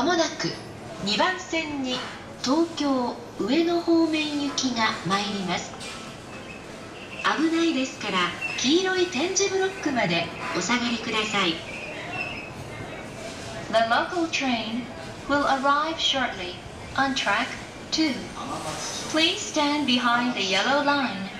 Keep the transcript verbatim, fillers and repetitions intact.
まもなくにばん線に東京上野方面行きが参ります。危ないですから黄色い点字ブロックまでお下がりください。 The local train will arrive shortly on track two. Please stand behind the yellow line